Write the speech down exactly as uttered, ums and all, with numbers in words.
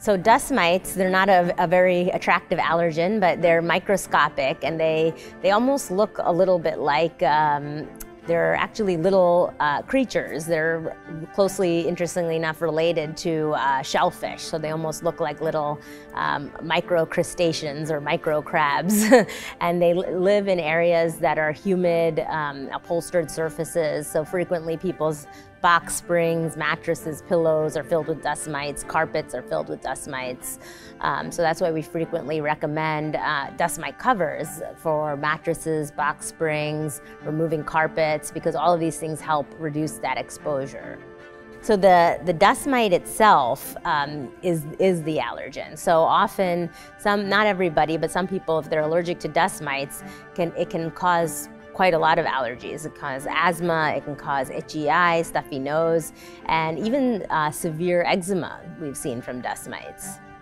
So dust mites, they're not a, a very attractive allergen, but they're microscopic and they, they almost look a little bit like, um, they're actually little uh, creatures. They're closely, interestingly enough, related to uh, shellfish. So they almost look like little um, micro crustaceans or micro crabs. And they live in areas that are humid, um, upholstered surfaces. So frequently people's box springs, mattresses, pillows are filled with dust mites, carpets are filled with dust mites. Um, so that's why we frequently recommend uh, dust mite covers for mattresses, box springs, removing carpets, because all of these things help reduce that exposure. So the, the dust mite itself um, is, is the allergen. So often, some, not everybody, but some people, if they're allergic to dust mites, can, it can cause quite a lot of allergies. It can cause asthma, it can cause itchy eyes, stuffy nose, and even uh, severe eczema we've seen from dust mites.